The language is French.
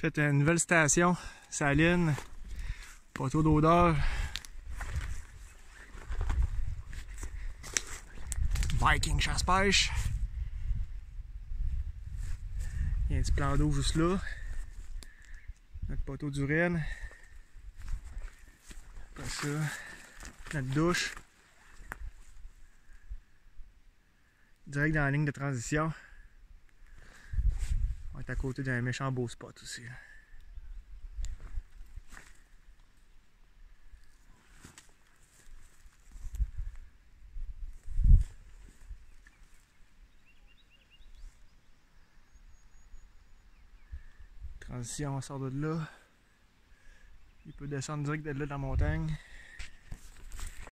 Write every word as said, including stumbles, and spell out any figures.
Fait une nouvelle station, Saline, poteau d'odeur. Viking chasse-pêche. Il y a un petit plan d'eau juste là. Notre poteau d'urine. Après ça, notre douche. Direct dans la ligne de transition. On va être à côté d'un méchant beau spot aussi. Transition, on sort de là. Il peut descendre direct de là dans la montagne.